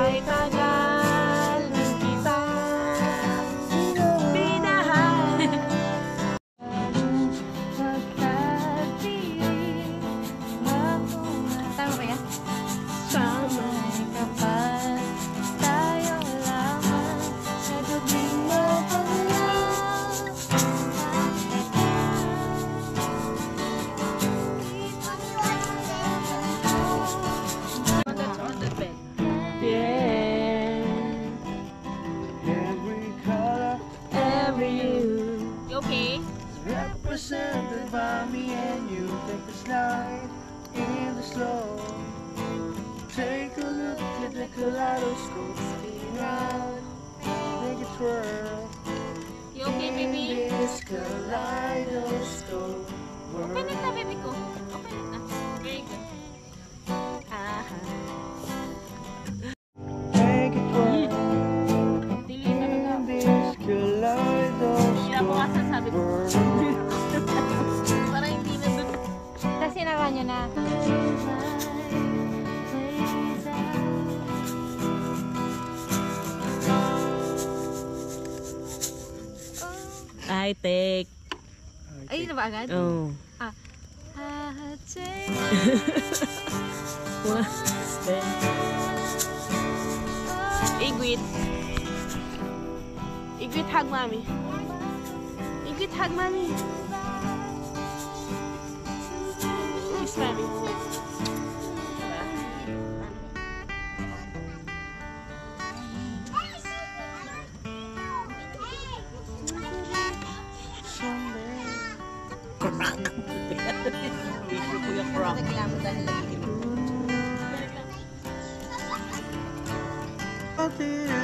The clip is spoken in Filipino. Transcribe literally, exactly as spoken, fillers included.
Kahit tagal din kita minahal. Tama ba yan? Samay kapal tayo lamang sa gabing mapaglaw. Yeah. Every color, Every you. You okay? represented by me and you. Take a slide in the slow. Take a look at the kaleidoscope. Spin round, make it twirl. You okay, baby? In this kaleidoscope world. Okay na, baby ko. Okay na. Very good. Make it twirl. Dili talaga. In this kaleidoscope Hindi ako kasasabi ko. world. Para hindi na dun. Kasi nawa niya na. I take. Ayun na ba agad? Oh. Ah. I take One step. Igwit. Igwit hug mommy. Igwit hug mommy. Kiss mommy. Out there